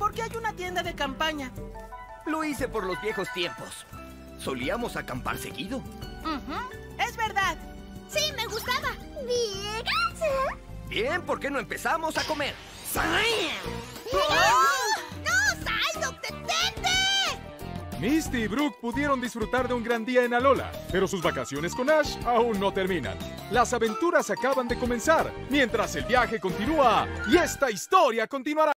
porque hay una tienda de campaña. Lo hice por los viejos tiempos. Solíamos acampar seguido. Es verdad. Sí, me gustaba. Bien, ¿por qué no empezamos a comer? ¡No, Psyduck, detente! Misty y Brooke pudieron disfrutar de un gran día en Alola, pero sus vacaciones con Ash aún no terminan. Las aventuras acaban de comenzar, mientras el viaje continúa y esta historia continuará.